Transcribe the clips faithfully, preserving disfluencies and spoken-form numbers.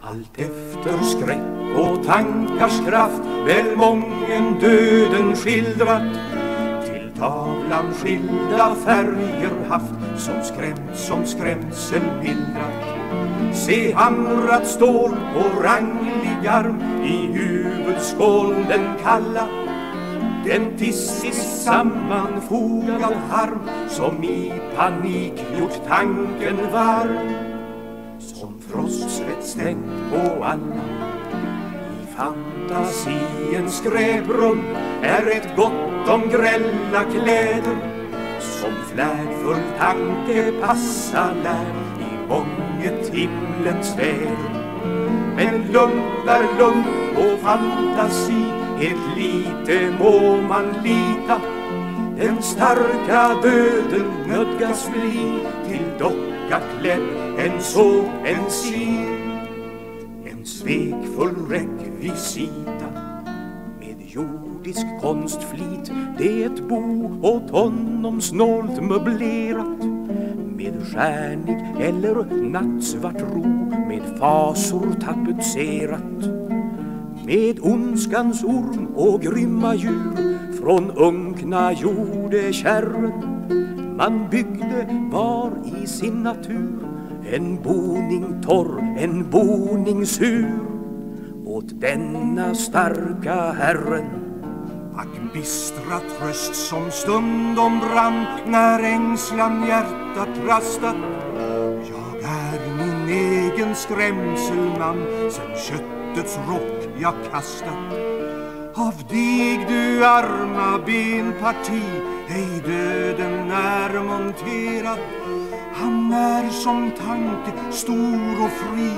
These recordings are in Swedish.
Allt efter skräck och tankars kraft väl mången döden skildrat, till tavlan skilda färger haft, som skrämt som skrämsel mildrat. Se hamrat stål på ranglig arm, i huvudskål den kalla, den tissis sammanfogad harm, som i panik gjort tanken varm, som frostsvett stängt på alla. I fantasiens skräprum är ett gott om grälla kläder, som flärdfull tanke passa lär i månget himlens väder. Men lugnt är lugnt och fantasi, ett lite må man lita. Den starka döden nödgas bli till docka klädd, en så en si, en svekfull rekvisita. Med jordisk konstflit det ett bo åt honom snålt möblerat, med stjärnig eller nattsvart ro, med fasor tapetserat, med ondskans orm och grymma djur från unkna jordekärren. Man byggde var i sin natur en boning torr, en boning sur, åt denna starka herren. Ack bistra tröst som stundom brann, när ängslan hjärtat rastat. Jag är min egen skrämselman, sen köttets rock jag kastat. Av dig du arma benparti, ej döden är monterad. Han är som tanke stor och fri,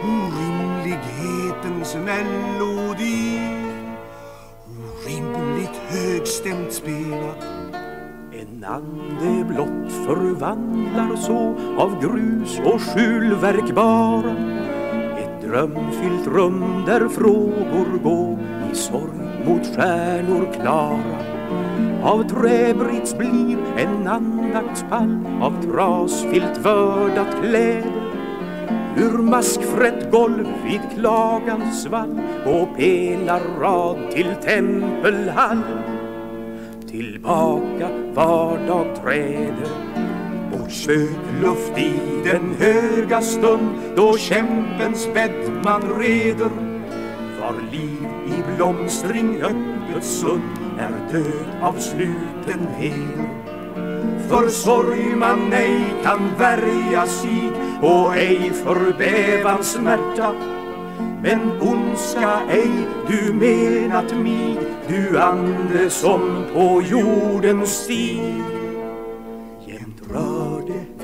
orimlighetens melodi, orimligt högstämt spelad. En ande blott förvandlar så av grus och skjulverk bara ett drömfyllt rum där frågor gå i sorg mot stjärnor klara. Av träbrits blir en andaktspall, av trasfilt vördat kläder, ur maskfrätt golv vid klagans svall och pelarrad till tempelhall. Tillbaka vardag träder, och sökluft i den höga stund då kämpens bädd man reder. Var liv i blomstring öppet sund är död av sluten heder. För sorg man ej kan värja sig och ej för bävans smärta. Men ondska ej du menat mig, du ande som på jordens stig jämt rörde